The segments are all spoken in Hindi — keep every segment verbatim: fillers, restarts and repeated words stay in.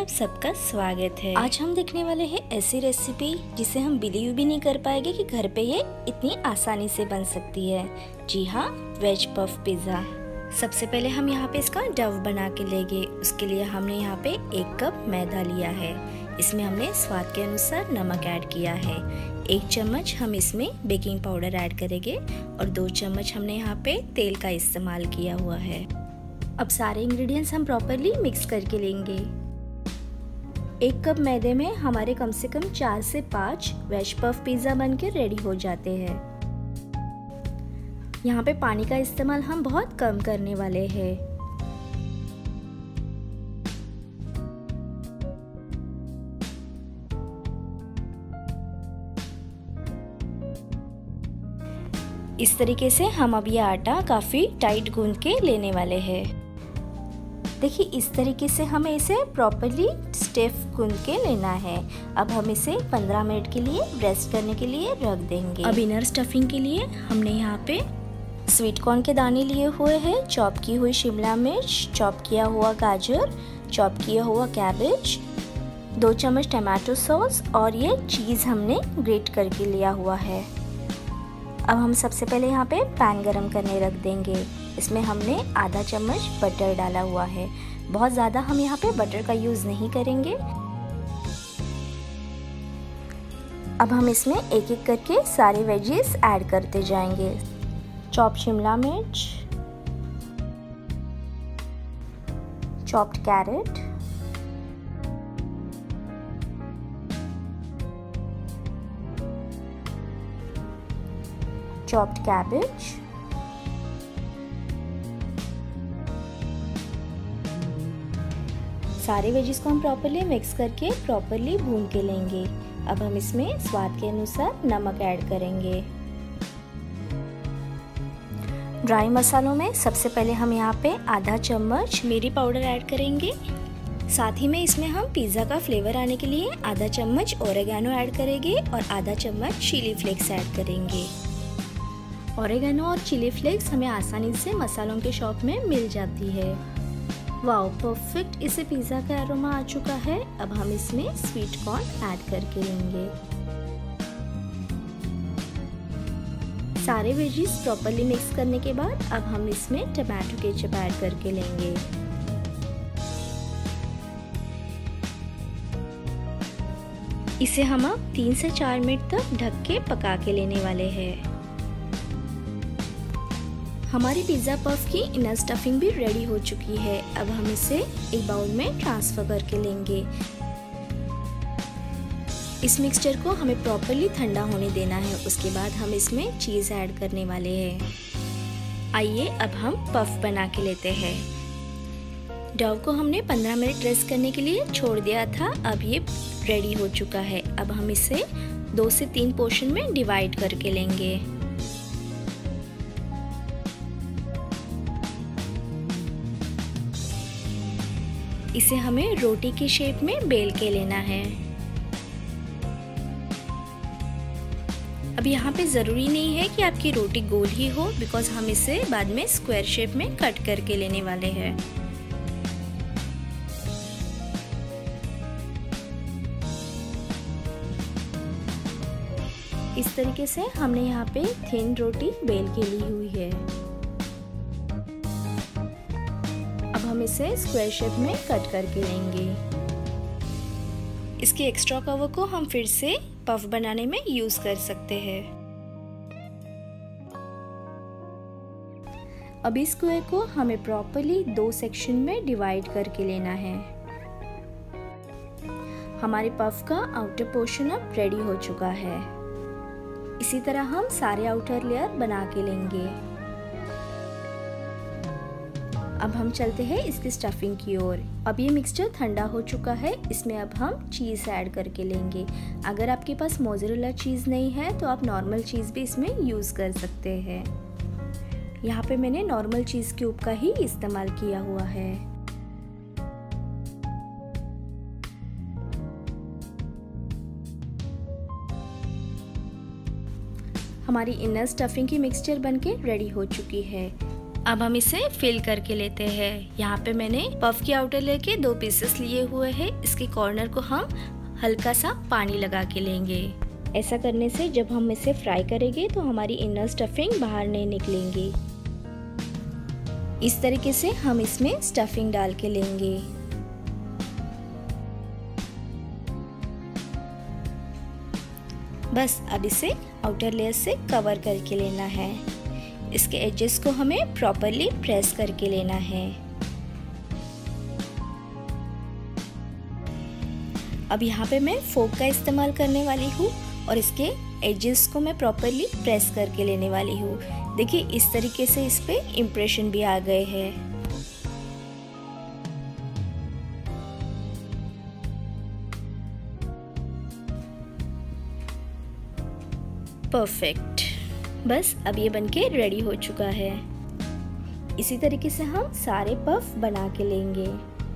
आप सबका स्वागत है। आज हम देखने वाले हैं ऐसी रेसिपी जिसे हम बिलीव भी नहीं कर पाएंगे कि घर पे ये इतनी आसानी से बन सकती है। जी हाँ, वेज पफ पिज़्ज़ा। सबसे पहले हम यहाँ पे इसका डव बना के लेंगे। उसके लिए हमने यहाँ पे एक कप मैदा लिया है। इसमें हमने स्वाद के अनुसार नमक ऐड किया है। एक चम्मच हम इसमें बेकिंग पाउडर ऐड करेंगे और दो चम्मच हमने यहाँ पे तेल का इस्तेमाल किया हुआ है। अब सारे इंग्रेडिएंट्स हम प्रॉपरली मिक्स करके लेंगे। एक कप मैदे में हमारे कम से कम चार से पाँच वेज पफ पिज़्ज़ा बनके रेडी हो जाते हैं। यहाँ पे पानी का इस्तेमाल हम बहुत कम करने वाले हैं। इस तरीके से हम अब ये आटा काफ़ी टाइट गूंद के लेने वाले हैं। देखिए, इस तरीके से हमें इसे प्रॉपरली स्टिफ गूंद के लेना है। अब हम इसे पंद्रह मिनट के लिए रेस्ट करने के लिए रख देंगे। अब इनर स्टफिंग के लिए हमने यहाँ पे स्वीट कॉर्न के दाने लिए हुए हैं, चॉप की हुई शिमला मिर्च, चॉप किया हुआ गाजर, चॉप किया हुआ कैबेज, दो चम्मच टमाटो सॉस और ये चीज़ हमने ग्रेट करके लिया हुआ है। अब हम सबसे पहले यहाँ पे पैन गरम करने रख देंगे। इसमें हमने आधा चम्मच बटर डाला हुआ है। बहुत ज़्यादा हम यहाँ पे बटर का यूज़ नहीं करेंगे। अब हम इसमें एक एक करके सारे वेजीज ऐड करते जाएंगे। चॉप शिमला मिर्च, चॉप्ड कैरेट, chopped cabbage, सारे वेजिस को हम प्रॉपरली मिक्स करके प्रॉपरली भून के लेंगे। अब हम इसमें स्वाद के अनुसार नमक ऐड करेंगे। ड्राई मसालों में सबसे पहले हम यहाँ पे आधा चम्मच मिरी पाउडर ऐड करेंगे। साथ ही में इसमें हम पिज़्ज़ा का फ्लेवर आने के लिए आधा चम्मच ओरेगानो ऐड करेंगे और आधा चम्मच चिली फ्लेक्स ऐड करेंगे। ओरेगानो और चिली फ्लेक्स हमें आसानी से मसालों के शॉप में मिल जाती है। वाओ, परफेक्ट इसे पिज़्ज़ा का अरोमा आ चुका है। अब हम इसमें स्वीट कॉर्न ऐड करके लेंगे। सारे वेजीज प्रॉपरली मिक्स करने के बाद अब हम इसमें टमाटो केचप ऐड करके लेंगे। इसे हम अब तीन से चार मिनट तक ढक के पका के लेने वाले हैं। हमारी पिज़्ज़ा पफ की इनर स्टफिंग भी रेडी हो चुकी है। अब हम इसे एक बाउल में ट्रांसफ़र करके लेंगे। इस मिक्सचर को हमें प्रॉपरली ठंडा होने देना है। उसके बाद हम इसमें चीज़ ऐड करने वाले हैं। आइए अब हम पफ बना के लेते हैं। डव को हमने पंद्रह मिनट रेस्ट करने के लिए छोड़ दिया था। अब ये रेडी हो चुका है। अब हम इसे दो से तीन पोर्शन में डिवाइड करके लेंगे। इसे हमें रोटी की शेप में बेल के लेना है। अब यहाँ पे ज़रूरी नहीं है कि आपकी रोटी गोल ही हो, बिकॉज हम इसे बाद में स्क्वायर शेप में कट करके लेने वाले हैं। इस तरीके से हमने यहाँ पे थिन रोटी बेल के ली हुई है। हम इसे स्क्वायर शेप में कट करके लेंगे। इसके एक्स्ट्रा कवर को हम फिर से पफ बनाने में यूज कर सकते हैं। अब इस स्क्वायर को हमें प्रॉपरली दो सेक्शन में डिवाइड करके लेना है। हमारे पफ का आउटर पोर्शन अब रेडी हो चुका है। इसी तरह हम सारे आउटर लेयर बना के लेंगे। अब हम चलते हैं इसकी स्टफिंग की ओर। अब ये मिक्सचर ठंडा हो चुका है। इसमें अब हम चीज़ ऐड करके लेंगे। अगर आपके पास मोज़रेला चीज़ नहीं है तो आप नॉर्मल चीज़ भी इसमें यूज़ कर सकते हैं। यहाँ पे मैंने नॉर्मल चीज़ क्यूब का ही इस्तेमाल किया हुआ है। हमारी इनर स्टफिंग की मिक्सचर बनके रेडी हो चुकी है। अब हम इसे फिल करके लेते हैं। यहाँ पे मैंने पफ की आउटर लेयर के दो पीसेस लिए हुए हैं। इसके कॉर्नर को हम हल्का सा पानी लगा के लेंगे। ऐसा करने से जब हम इसे फ्राई करेंगे तो हमारी इनर स्टफिंग बाहर नहीं निकलेंगी। इस तरीके से हम इसमें स्टफिंग डाल के लेंगे। बस अब इसे आउटर लेयर से कवर करके लेना है। इसके एजेस को हमें प्रॉपरली प्रेस करके लेना है। अब यहाँ पे मैं फोक का इस्तेमाल करने वाली हूँ और इसके एजेस को मैं प्रॉपरली प्रेस करके लेने वाली हूँ। देखिए इस तरीके से इस पे इम्प्रेशन भी आ गए हैं। परफेक्ट। बस अब ये बनके रेडी हो चुका है। इसी तरीके से हम सारे पफ बना के लेंगे।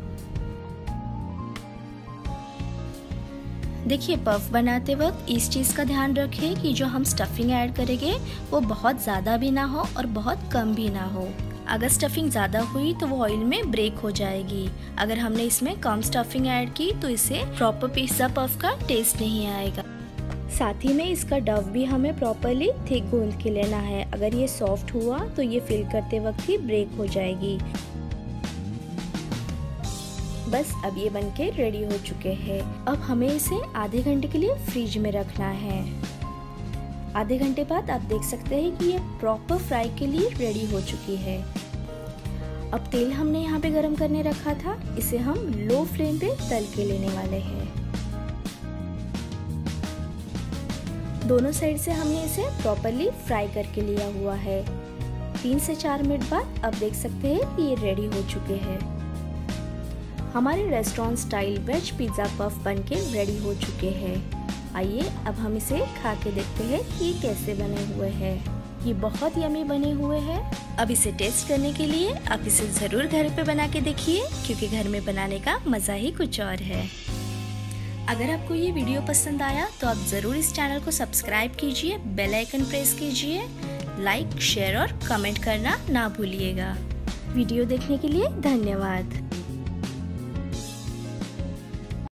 देखिए पफ बनाते वक्त इस चीज़ का ध्यान रखें कि जो हम स्टफिंग ऐड करेंगे वो बहुत ज़्यादा भी ना हो और बहुत कम भी ना हो। अगर स्टफिंग ज़्यादा हुई तो वो ऑयल में ब्रेक हो जाएगी। अगर हमने इसमें कम स्टफिंग ऐड की तो इसे प्रॉपर पिज़्ज़ा पफ का टेस्ट नहीं आएगा। साथ ही में इसका डव भी हमें प्रॉपरली थिक गूंद के लेना है। अगर ये सॉफ्ट हुआ तो ये फिल करते वक्त ही ब्रेक हो जाएगी। बस अब ये बनके रेडी हो चुके हैं। अब हमें इसे आधे घंटे के लिए फ्रिज में रखना है। आधे घंटे बाद आप देख सकते हैं कि ये प्रॉपर फ्राई के लिए रेडी हो चुकी है। अब तेल हमने यहाँ पे गरम करने रखा था, इसे हम लो फ्लेम पे तल के लेने वाले हैं। दोनों साइड से हमने इसे प्रॉपरली फ्राई करके लिया हुआ है। तीन से चार मिनट बाद आप देख सकते हैं कि ये रेडी हो चुके हैं। हमारे restaurant style veg pizza puff बनके रेडी हो चुके हैं। आइए अब हम इसे खा के देखते हैं कि ये कैसे बने हुए हैं। ये बहुत यमी बने हुए हैं। अब इसे टेस्ट करने के लिए आप इसे ज़रूर घर पे बना के देखिए, क्योंकि घर में बनाने का मज़ा ही कुछ और है। अगर आपको ये वीडियो पसंद आया तो आप ज़रूर इस चैनल को सब्सक्राइब कीजिए, बेल आइकन प्रेस कीजिए, लाइक शेयर और कमेंट करना ना भूलिएगा। वीडियो देखने के लिए धन्यवाद।